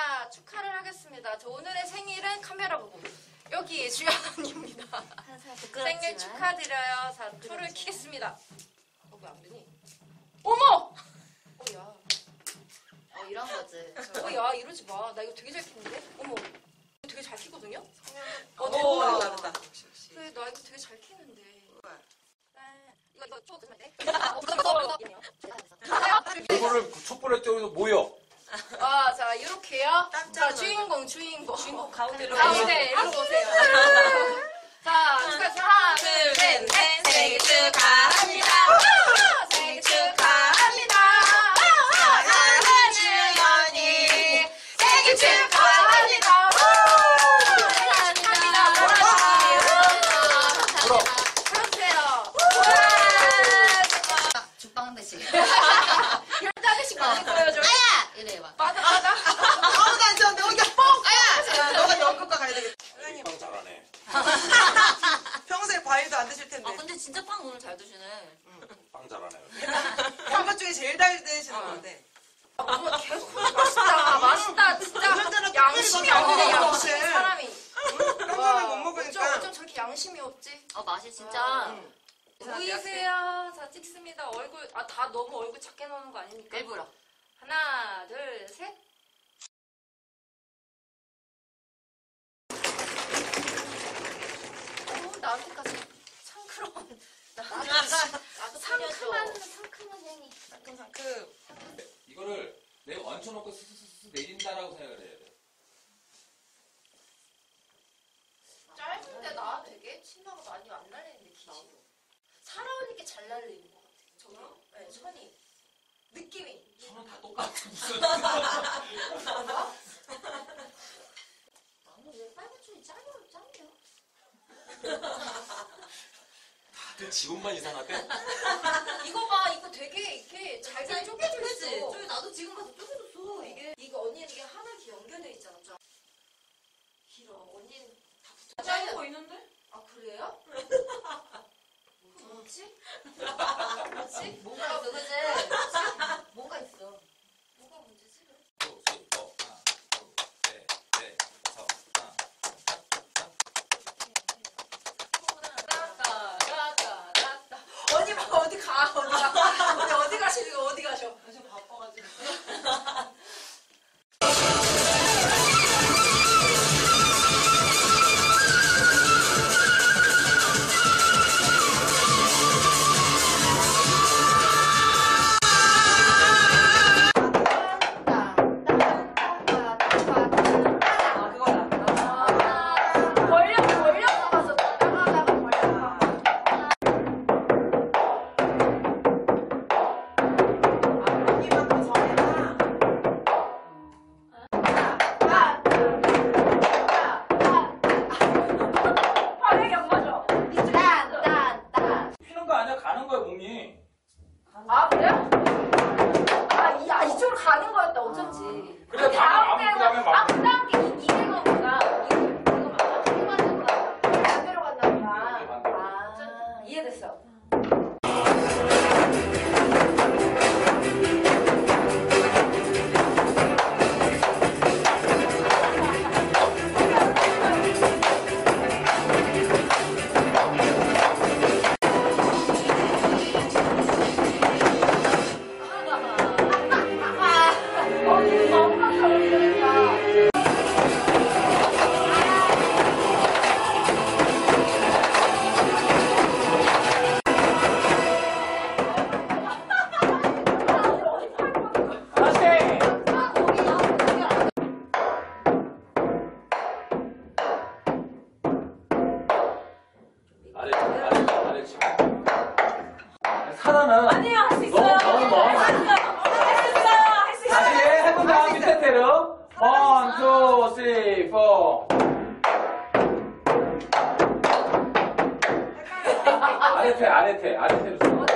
자, 축하를 하겠습니다. 저 오늘의 생일은 카메라 보고 여기 주연입니다. 생일 축하드려요. 자, 초를 키겠습니다. 왜 안 되니? 어머! 야. 이런 거지. 야, 이러지 마. 나 이거 되게 잘 키는데? 어머. 되게 잘 키거든요? 오, 잘한다. 그래, 나 이거 되게 잘 키는데. 이거 초 드시면 돼? 이거를 촛불에 떼어서 모여. 자, 이렇게요. 자, 주인공. 주인공 가운데로. 가운데, 일로 오세요. 자, 축하드립니다. 하나, 둘, 셋, 넷. 생일 축하합니다. 생일 축하합니다. 사랑하는 주연이 생일 축하합니다. 그러세요. 죽방 한 대씩. 10잔씩 많이 보여줘. 이래 봐. 맞아. 아무도 안 쳤는데 여기가 뻥! 너가 연극과 가야 되겠다. 빵 잘하네. 평소에 과일도 안 드실 텐데. 근데 진짜 빵 오늘 잘 드시네. 빵 잘하네. 연극 중에 제일 잘 드시는 건데. 오늘 계속 맛있다. 진짜 양심이 없네, 양심. 사람이. 평소에 못 먹으니까. 어쩜 저렇게 양심이 없지? 맛이 진짜. 보이세요? 자, 찍습니다. 얼굴, 다 너무 얼굴 작게 나오는 거 아닙니까? 일부러. 하나, 둘, 셋. 나한테까지 상큼한, 나도 상큼한 향이. 상큼. 이거를 내가 얹혀놓고 스스스 내린다라고 생각을 해야 돼. 짧은데 나 되게 치마가 많이 안 날리는데 기지. 살아오니까 잘 날리는 것 같아. 저기요? 네, 천이. 느낌이. 천은 다 똑같아. 무슨. 나는 왜 빨간 천이 짱이야? 다들 지금만 이상하대? 이거 봐, 이거 되게 이렇게 잘게 쪼개져 있어. 나도 지금 가서 쪼개줬어. 이게 언니는 이게 하나 이렇게 연결돼 있잖아. 길어. 언니는 다 붙여. 짧은 거 있는데? 아, 그래요? 뭐지? 뭐지? 뭔가 있어, 그지? 뭔가 있어. 뭐가 문제지? 그럼? 언니 봐, 어디 가? 언니 어디 가시는 거? 어디 가셔? 저 바빠가지고. 피는 거 아니야? 가는 거야, 몸이. 아, 그래요? 이쪽으로 가는 거였다, 어쩐지. 그래, 그 다음에 막. 그 다음 게 이대가 보다. 이거 맞아? 이거 맞는 거야. 반대로 간다 보다. 이해됐어. 사단은 아니에요, 할 수 있어요. 너무 할 수 있어요. 다시 해본 다음 밑에 때려. 1, 2, 3, 4. 아래퇴. 아래퇴로 써.